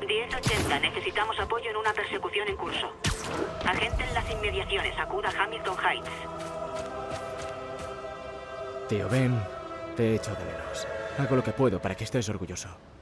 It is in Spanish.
1080, necesitamos apoyo en una persecución en curso. Agente en las inmediaciones, acuda a Hamilton Heights. Tío Ben, te echo de menos. Hago lo que puedo para que estés orgulloso.